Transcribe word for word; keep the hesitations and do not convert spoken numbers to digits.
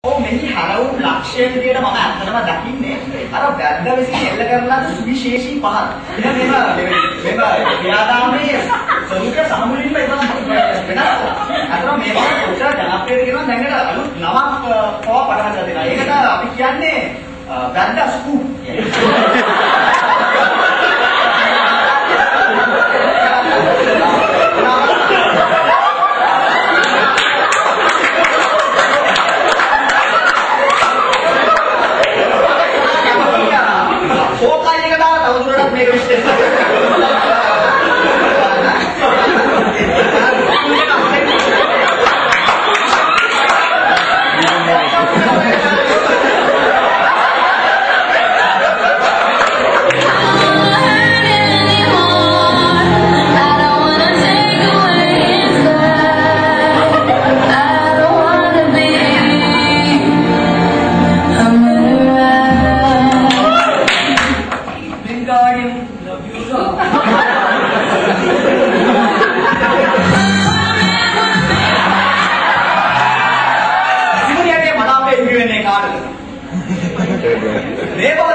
ඔව් මෙහි හරවුම් ලක්ෂ්‍ය විදියට මම අත්‍තරම දකින්නේ අර වැද්ද විසින් එල්ල කරලා සුවිශේෂී පහර. එහෙනම් මේව මේව ක්‍රියාදාමයේ ස්වરૂපය සමමුලින්ම ඒක වෙනස්. අතන මේවා කොච්චර ජනප්‍රියද කියනවා දැන් ඒක අලුත් නමක් පව පටන් ගන්න දෙනවා. ඒකට අපි කියන්නේ වැද්ද ස්කූප්. මේක විශ්ලේෂණය මේ බව